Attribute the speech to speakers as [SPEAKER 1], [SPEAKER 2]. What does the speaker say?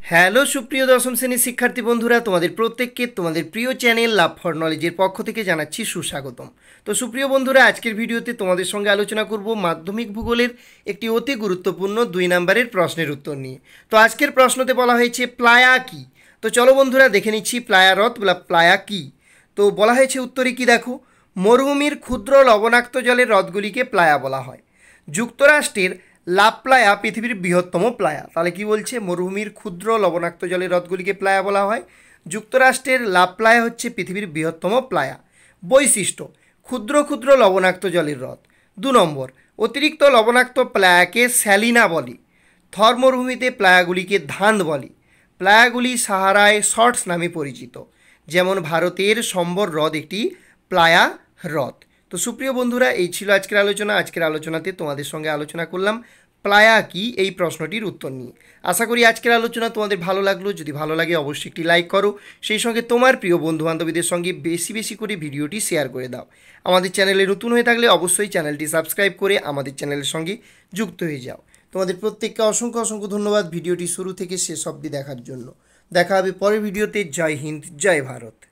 [SPEAKER 1] Hello সুপ্রিয় দশম শ্রেণীর শিক্ষার্থী বন্ধুরা, তোমাদের প্রত্যেককে তোমাদের প্রিয় চ্যানেল লাভ ফর নলেজের পক্ষ থেকে জানাচ্ছি সুস্বাগতম। তো সুপ্রিয় বন্ধুরা, আজকের ভিডিওতে তোমাদের সঙ্গে আলোচনা করব মাধ্যমিক ভূগোলের একটি অতি গুরুত্বপূর্ণ 2 নম্বরের প্রশ্নের উত্তর নিয়ে। তো আজকের প্রশ্নতে বলা হয়েছে প্লায়া কি। তো চলো বন্ধুরা দেখে নিচ্ছি প্লায়া হ্রদ বা প্লায়া কি। তো বলা হয়েছে উত্তরে কি দেখো, মরুভূমির ক্ষুদ্র লবণাক্ত জলের হ্রদগুলিকে প্লায়া বলা হয়। যুক্তরাষ্ট্রের লাভ প্লায়া পৃথিবীর বৃহত্তম প্লায়া। তাহলে কি বলছে, মরুভূমির ক্ষুদ্র লবণাক্ত জলের হ্রদগুলিকে প্লায়া বলা হয়। যুক্তরাষ্ট্রের লাভ প্লায়া হচ্ছে পৃথিবীর বৃহত্তম প্লায়া। বৈশিষ্ট্য: ক্ষুদ্র ক্ষুদ্র লবণাক্ত জলের হ্রদ। 2 নম্বর, অতিরিক্ত লবণাক্ত প্লায়াকে স্যালিনা বলে। থর মরুভূমিতে প্লায়াগুলিকে ধান্দ বলে। প্লায়াগুলি সাহারায় শর্টস নামে পরিচিত। যেমন ভারতের সম্বর হ্রদ একটি প্লায়া হ্রদ। তো সুপ্রিয় বন্ধুরা, এই ছিল আজকের আলোচনা। আজকের আলোচনাতে তোমাদের সঙ্গে আলোচনা করলাম প্লায়া কি এই প্রশ্নটির উত্তর নিয়ে। আশা করি আজকের আলোচনা তোমাদের ভালো লাগলো। যদি ভালো লাগে অবশ্যই একটি লাইক করো, সেই সঙ্গে তোমার প্রিয় বন্ধুবান্ধবীদের সঙ্গে বেশি বেশি করে ভিডিওটি শেয়ার করে দাও। আমাদের চ্যানেলে নতুন হয়ে থাকলে অবশ্যই চ্যানেলটি সাবস্ক্রাইব করে আমাদের চ্যানেলের সঙ্গে যুক্ত হয়ে যাও। তোমাদের প্রত্যেককে অসংখ্য অসংখ্য ধন্যবাদ ভিডিওটি শুরু থেকে শেষ অবধি দেখার জন্য। দেখা হবে পরের ভিডিওতে। জয় হিন্দ, জয় ভারত।